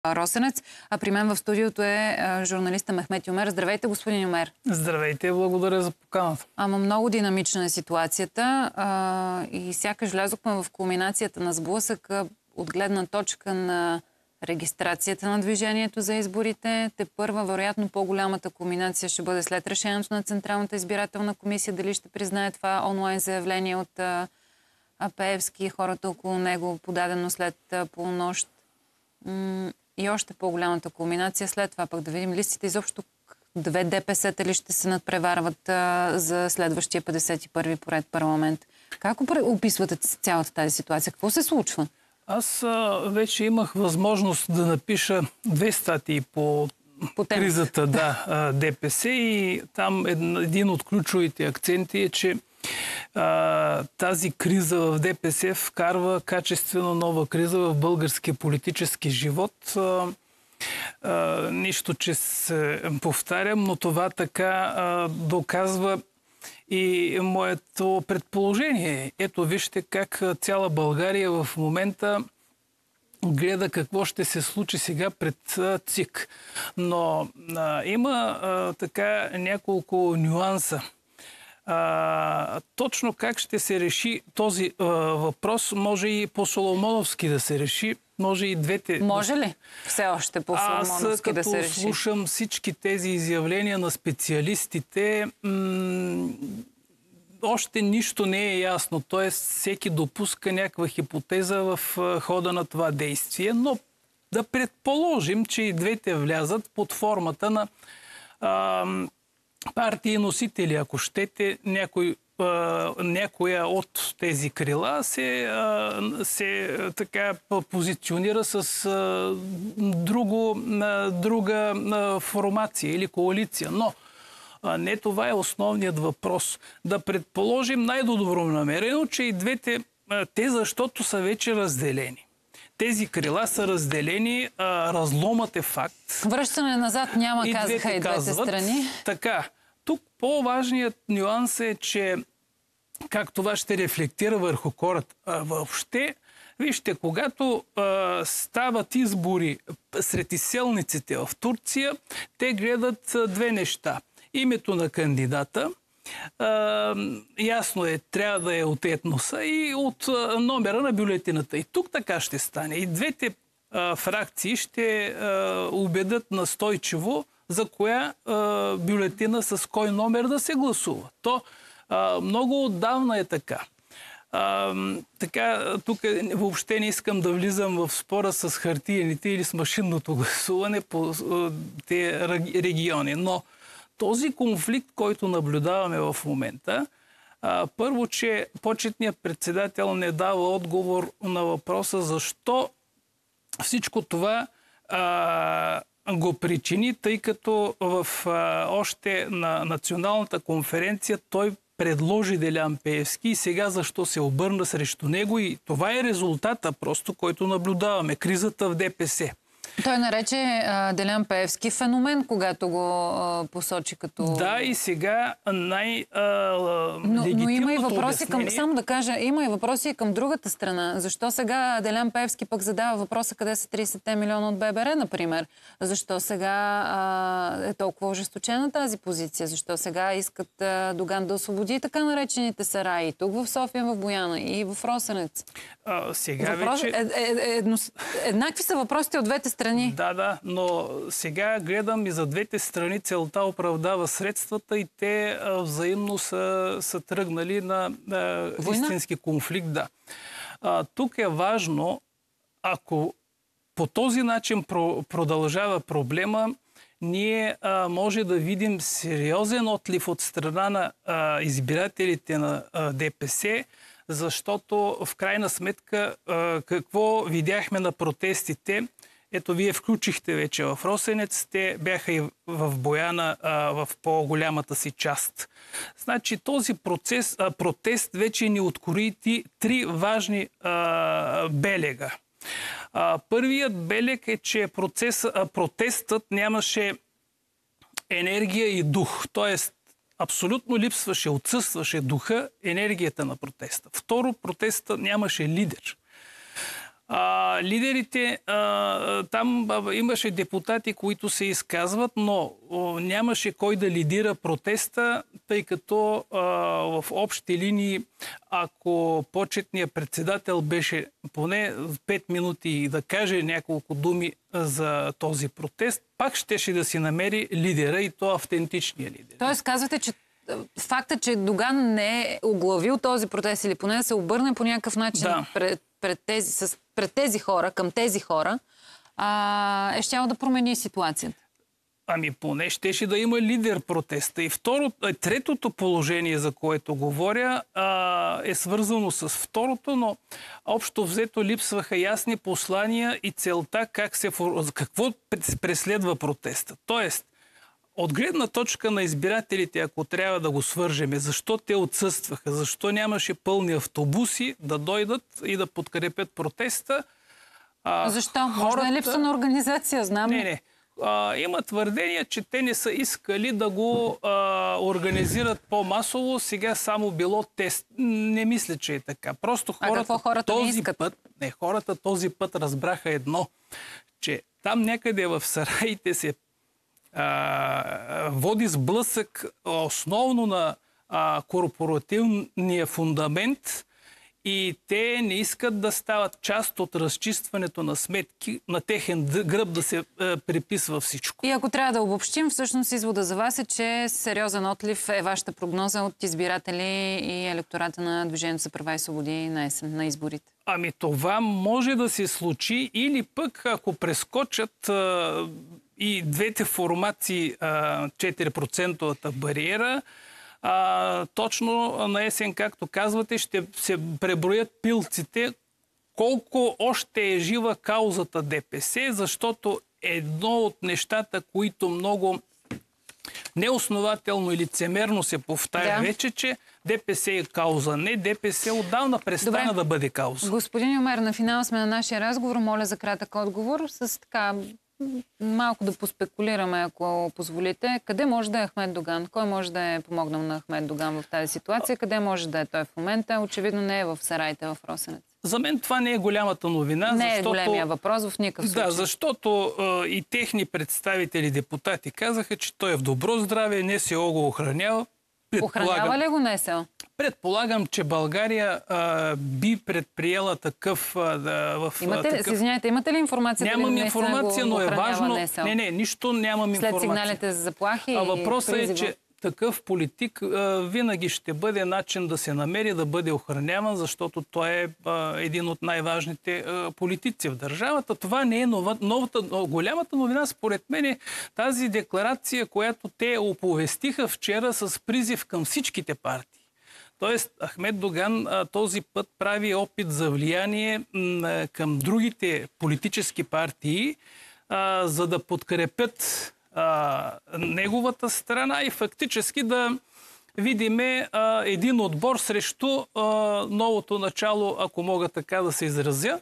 Росенец. А при мен в студиото е журналиста Мехмет Юмер. Здравейте, господин Юмер. Здравейте, благодаря за поканата. Ама много динамична е ситуацията и сякаш влязохме в кулминацията на сблъсъка от гледна точка на регистрацията на движението за изборите. Тепърва, вероятно, по-голямата кулминация ще бъде след решението на Централната избирателна комисия. Дали ще признае това онлайн заявление от Пеевски и хората около него, подадено след полунощ. И още по-голямата кулминация след това пък да видим листите изобщо две ДПС-та ли ще се надпреварват за следващия 51-ви поред парламент. Как описвате цялата тази ситуация? Какво се случва? Аз вече имах възможност да напиша 2 статии по кризата ДПС и там един от ключовите акценти е, че тази криза в ДПС вкарва качествено нова криза в българския политически живот. Нищо, че се повтарям, но това така доказва и моето предположение. Ето вижте как цяла България в момента гледа какво ще се случи сега пред ЦИК. Но има така няколко нюанса. Точно как ще се реши този въпрос, може и по-соломоновски да се реши, може и двете... Може ли все още по-соломоновски да се реши? Аз като слушам всички тези изявления на специалистите, още нищо не е ясно. Т.е. всеки допуска някаква хипотеза в хода на това действие, но да предположим, че и двете влязат под формата на партии носители, ако щете, някоя от тези крила се така позиционира с друга формация или коалиция. Но не това е основният въпрос. Да предположим най-добронамерено, че и двете, защото са вече разделени. Тези крила са разделени, разломът е факт. Връщане назад няма, казаха и двете страни. Така, тук по-важният нюанс е, че как това ще рефлектира върху хората. Въобще, вижте, когато стават избори сред изселниците в Турция, те гледат две неща. Името на кандидата, ясно е, трябва да е от етноса и от номера на бюлетината. И тук така ще стане. И двете фракции ще убедят настойчиво за коя бюлетина с кой номер да се гласува. То много отдавна е така. Така, тук въобще не искам да влизам в спора с хартиените или с машинното гласуване по тези региони. Но този конфликт, който наблюдаваме в момента, първо, че почетният председател не дава отговор на въпроса защо всичко това го причини, тъй като още на националната конференция той предложи Делян Пеевски и сега защо се обърна срещу него и това е резултата просто, който наблюдаваме. Кризата в ДПС. Той нарече Делян Пеевски феномен, когато го посочи като... Да, и сега най-легитимното но има и въпроси обяснение... само да кажа, има и въпроси и към другата страна. Защо сега Делян Пеевски пък задава въпроса къде са 30 милиона от ББР, например? Защо сега е толкова ожесточена тази позиция? Защо сега искат Доган да освободи така наречените сараи? И тук в София, в Бояна и в Росенец. Сега вече... Еднакви са въпросите от двете страни. Да, но сега гледам и за двете страни целта оправдава средствата и те взаимно са тръгнали на истински конфликт. Да. Тук е важно, ако по този начин продължава проблема, ние може да видим сериозен отлив от страна на избирателите на ДПС, защото в крайна сметка какво видяхме на протестите. Ето, вие включихте вече в Росенец, те бяха и в Бояна в по-голямата си част. Значи този протест вече ни открои 3 важни белега. Първият белег е, че протестът нямаше енергия и дух, т.е. абсолютно липсваше, отсъстваше духа, енергията на протеста. Второ, протестът нямаше лидер. Лидерите, там имаше депутати, които се изказват, но нямаше кой да лидира протеста, тъй като в общи линии, ако почетният председател беше поне 5 минути да каже няколко думи за този протест, пак щеше да си намери лидера, и то автентичния лидер. Тоест казвате, че факта, че Доган не е оглавил този протест или поне да се обърне по някакъв начин пред тези хора, към тези хора, е щяло да промени ситуацията. Ами поне щеше да има лидер протеста. И третото положение, за което говоря, е свързано с второто, но общо взето липсваха ясни послания и целта какво преследва протеста. Тоест, от гледна точка на избирателите, ако трябва да го свържеме, защо те отсъстваха, защо нямаше пълни автобуси да дойдат и да подкрепят протеста. Защо? Може да е липса на организация, знам. Не. Има твърдение, че те не са искали да го организират по-масово. Сега само било тест. Не мисля, че е така. Просто хората този път разбраха едно, че там някъде в сараите се води сблъсък основно на корпоративния фундамент и те не искат да стават част от разчистването на сметки, на техен гръб да се приписва всичко. И ако трябва да обобщим, всъщност извода за вас е, че сериозен отлив е вашата прогноза от избиратели и електората на Движението за права и свободи на есен, на изборите. Ами това може да се случи или пък ако прескочат и двете формации 4%-овата бариера, точно на есен, както казвате, ще се преброят пилците колко още е жива каузата ДПС, защото едно от нещата, които много неоснователно и лицемерно се повтаря вече, че ДПС е кауза. Не, ДПС отдавна престана да бъде кауза. Господин Юмер, на финал сме на нашия разговор. Моля за кратък отговор с така малко да поспекулираме, ако позволите. Къде може да е Ахмед Доган? Кой може да е помогнал на Ахмед Доган в тази ситуация? Къде може да е той в момента? Очевидно не е в сараите в Росенец. За мен това не е голямата новина. Не е големия въпрос в никакъв случай. Да, защото и техни представители, депутати казаха, че той е в добро здраве, НСО го охранява. Охранява ли го НСО? Предполагам, че България би предприела такъв... Извинявайте, имате ли информация? Нямам информация, но е важно... Не, нищо нямам информация. След сигналите за заплахи въпросът е, че такъв политик винаги ще бъде начин да се намери, да бъде охраняван, защото той е един от най-важните политици в държавата. Това не е голямата новина, според мен, е тази декларация, която те оповестиха вчера с призив към всичките партии. Тоест, Ахмед Доган този път прави опит за влияние към другите политически партии, за да подкрепят неговата страна и фактически да видим един отбор срещу новото начало, ако мога така да се изразя.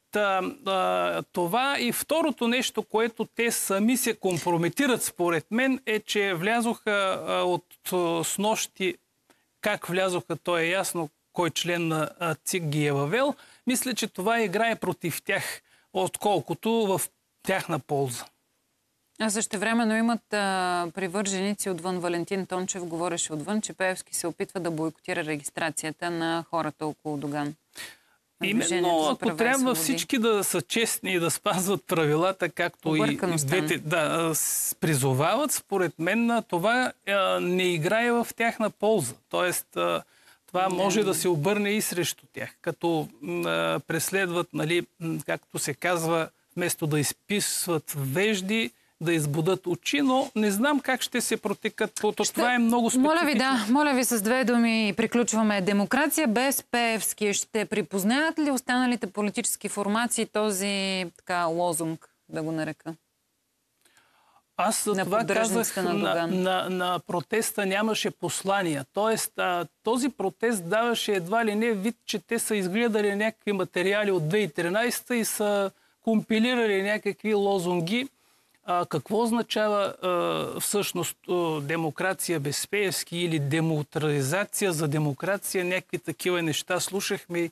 Това и второто нещо, което те сами се компрометират, според мен, е, че влязоха от снощи. Как влязоха, то е ясно кой член на ЦИК ги е въвел. Мисля, че това играе против тях, отколкото в тяхна полза. А същевременно имат привърженици отвън. Валентин Тончев говореше отвън, че Пеевски се опитва да бойкотира регистрацията на хората около Доган. Именно, ако трябва всички да са честни и да спазват правилата, както и двете призовават, според мен това не играе в тяхна полза. Тоест, това може да се обърне и срещу тях, като преследват, както се казва, вместо да изписват вежди, да избудат очи, но не знам как ще се протекат. Това е много специфично. Моля ви с две думи приключваме. Демокрация без Пеевски. Ще припознаят ли останалите политически формации този лозунг, да го нарека? Аз за това казах, на протеста нямаше послания. Тоест, този протест даваше едва ли не вид, че те са изгледали някакви материали от 2013 и са компилирали някакви лозунги. Какво означава всъщност демокрация без Пеевски или демотрализация за демокрация? Някакви такива неща слушахме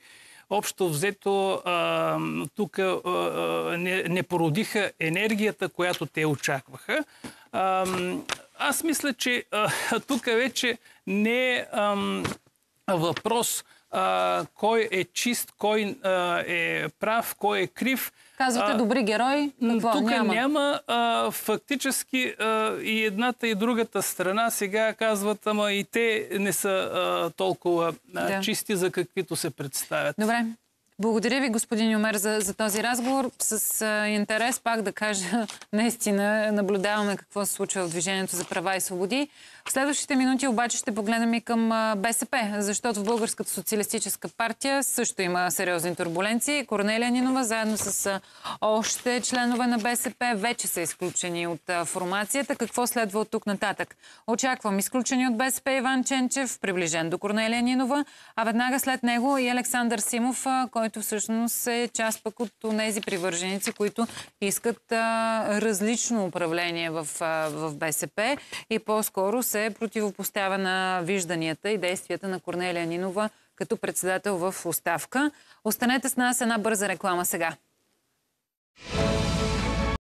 общо взето тук не породиха енергията, която те очакваха. Аз мисля, че тук вече не е въпрос кой е чист, кой е прав, кой е крив. Казвате добри герои, какво? Тук няма. Фактически и едната и другата страна сега казват, ама и те не са толкова чисти, за каквито се представят. Добре. Благодаря ви, господин Юмер, за този разговор. С интерес пак да кажа, наистина наблюдаваме какво се случва в Движението за права и свободи. В следващите минути обаче ще погледнем и към БСП, защото в Българската социалистическа партия също има сериозни турбуленции. Корнелия Нинова, заедно с още членове на БСП, вече са изключени от формацията. Какво следва от тук нататък? Очаквам изключени от БСП Иван Ченчев, приближен до Корнелия Нинова, а веднага след него и Александър Симов, който всъщност е част пък от тези привърженици, които искат различно управление в БСП и по-скоро се противопоставя на вижданията и действията на Корнелия Нинова като председател в оставка. Останете с нас, една бърза реклама сега.